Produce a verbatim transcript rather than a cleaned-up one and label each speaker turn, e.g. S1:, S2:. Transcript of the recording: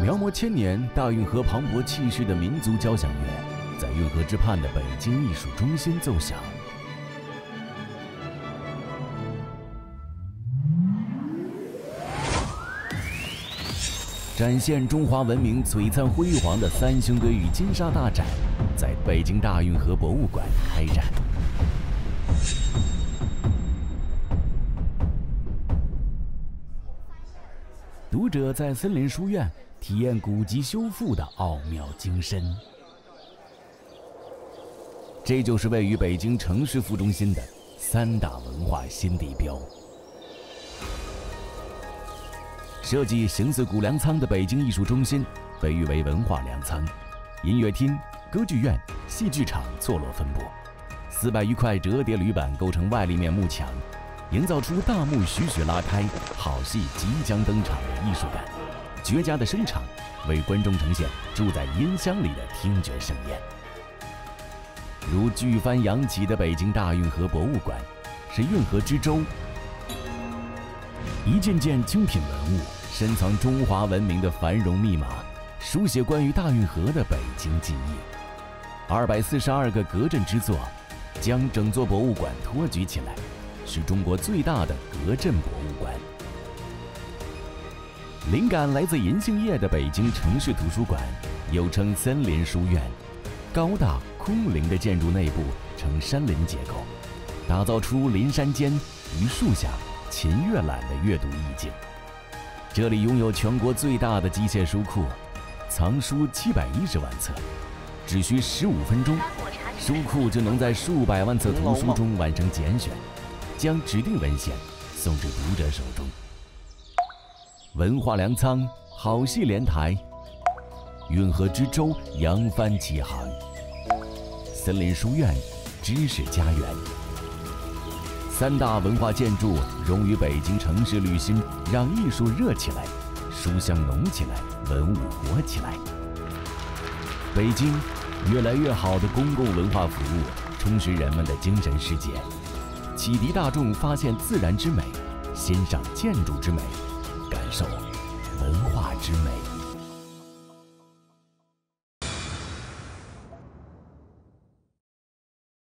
S1: 描摹千年大运河磅礴气势的民族交响乐，在运河之畔的北京艺术中心奏响。展现中华文明璀璨辉煌的三星堆与金沙大展，在北京大运河博物馆开展。读者在森林书院体验古籍修复的奥妙精深。这就是位于北京城市副中心的三大文化新地标。设计形似古粮仓的北京艺术中心被誉为文化粮仓，音乐厅、歌剧院、戏剧场错落分布，四百余块折叠铝板构成外立面幕墙，营造出大幕徐徐拉开，好戏即将登场的艺术感。绝佳的声场为观众呈现住在音箱里的听觉盛宴。如巨帆扬起的北京大运河博物馆，是运河之舟，一件件精品文物深藏中华文明的繁荣密码，书写关于大运河的北京记忆。二百四十二个格阵之作，将整座博物馆托举起来，是中国最大的格阵博物馆。灵感来自银杏叶的北京城市图书馆，又称森林书院。高大空灵的建筑内部呈山林结构，打造出林山间与树下勤阅览的阅读意境。这里拥有全国最大的机械书库，藏书七百一十万册，只需十五分钟，书库就能在数百万册图书中完成拣选，将指定文献送至读者手中。文化粮仓，好戏连台，运河之舟扬帆起航，森林书院，知识家园。三大文化建筑融于北京城市旅心，让艺术热起来，书香浓起来，文物活起来。北京越来越好的公共文化服务，充实人们的精神世界，启迪大众发现自然之美，欣赏建筑之美，感受文化之美。